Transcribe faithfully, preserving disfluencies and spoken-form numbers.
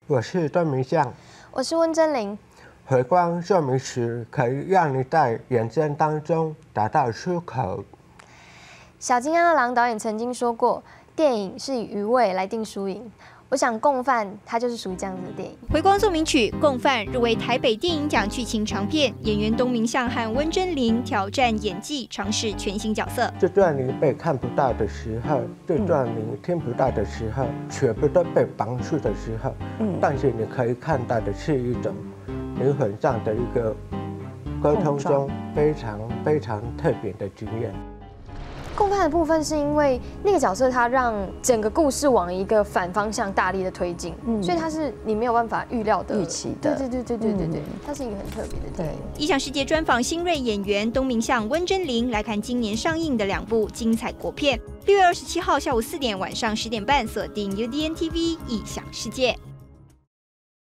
我是段明相， 我是温真菱。 回光说明时可以让你在人生当中达到出口。 小津安二郎导演曾经说过，电影是以余味来定输赢。我想《共犯》它就是属于这样子的电影。 回光奏鸣曲《共犯》入围台北电影奖剧情长片，演员东明相和温真菱挑战演技，尝试全新角色。 这段你被看不到的时候，这段你听不到的时候，全部都被绑住的时候，嗯，但是你可以看到的是一种灵魂上的一个沟通中非常非常特别的经验。 共犯的部分是因为那个角色他让整个故事往一个反方向大力的推进，嗯、所以它是你没有办法预料的、 预期的。 对对对对对对对，它是一个很特别的电影。 异想世界专访新锐演员东明相、温真菱，来看今年上映的两部精彩国片。六月二十七号下午四点、晚上十点半，锁定 U D N T V 异想世界。